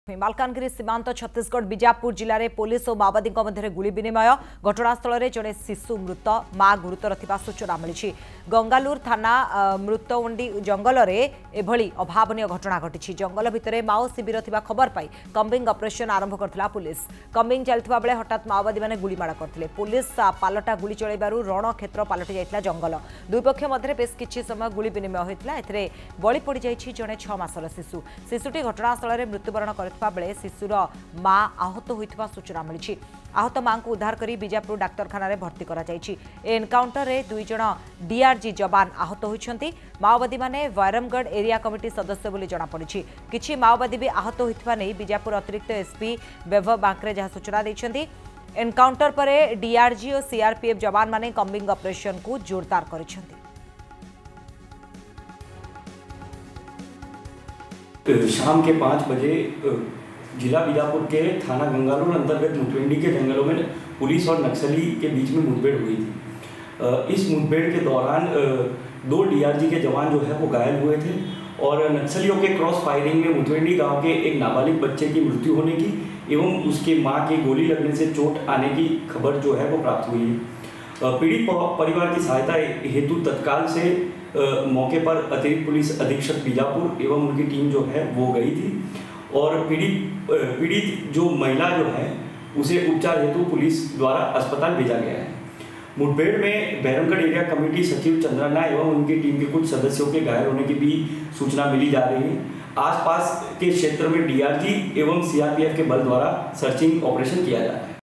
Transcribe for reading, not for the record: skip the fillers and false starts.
मालकानगिरी सीमांत छत्तीसगढ़ बीजापुर जिले में पुलिस और माओवादी मध्य गुली विनिमय घटनास्थल में जड़े शिशु मृत मां गुरुतर सूचना मिली। गंगालूर थाना मृतवंडी जंगल में एभली अभावनीय घटना घटी। जंगल भितर माओ शिविर थिबा खबर पाई कम्बिंग ऑपरेशन आरंभ करथिला पुलिस। कम्बिंग चलथिबा बेले हठात माओवादी माने गुलीमाड़ करथिले। पुलिस पालटा गुली चलैबारु रण क्षेत्र पलटि जाइथिला जंगल। दुई पक्ष मध्य बेस किछि समय गुली विनिमय होइथिला। एथिरे बळी पड़ी जाइछि जणे 6 मासर शिशु। शिशुटी घटनास्थल में मृत्युवरण करथिबा बेले शिशुर मां आहत होइथिबा सूचना मिली। आहत मां को उद्धार करी बीजापुर डाक्तरखाना रे भर्ती करा जाइछि। एनकाउंटर रे 2 जण डीआरजी जवान आहत होइछन्ति। माओवादी माने वैरमगढ़ एरिया कमिटी सदस्य बोली जणा पड़िछि। किछि माओवादी भी आहत होइथिबा नै बीजापुर अतिरिक्त एसपी वैभव बांकरे जहा सूचना दैछन्ति। एनकाउंटर पर डीआरजी और सीआरपीएफ जवान माने कम्बिंग ऑपरेशन को जोरदार करिछन्ति। शाम के 5 बजे जिला बीजापुर के थाना गंगालूर अंतर्गत मुतवेंडी के जंगलों में पुलिस और नक्सली के बीच में मुठभेड़ हुई थी। इस मुठभेड़ के दौरान 2 डीआरजी के जवान जो है वो घायल हुए थे और नक्सलियों के क्रॉस फायरिंग में मुतवेंडी गांव के एक नाबालिग बच्चे की मृत्यु होने की एवं उसके मां के गोली लगने से चोट आने की खबर जो है वो प्राप्त हुई है। पीड़ित परिवार की सहायता हेतु तत्काल से मौके पर अतिरिक्त पुलिस अधीक्षक बीजापुर एवं उनकी टीम जो है वो गई थी और पीड़ित जो महिला जो है उसे उपचार हेतु पुलिस द्वारा अस्पताल भेजा गया है। मुठभेड़ में बैरमगढ़ एरिया कमेटी सचिव चंद्रना एवं उनकी टीम के कुछ सदस्यों के घायल होने की भी सूचना मिली जा रही है। आसपास के क्षेत्र में डीआरजी एवं सीआरपीएफ के बल द्वारा सर्चिंग ऑपरेशन किया जा रहा है।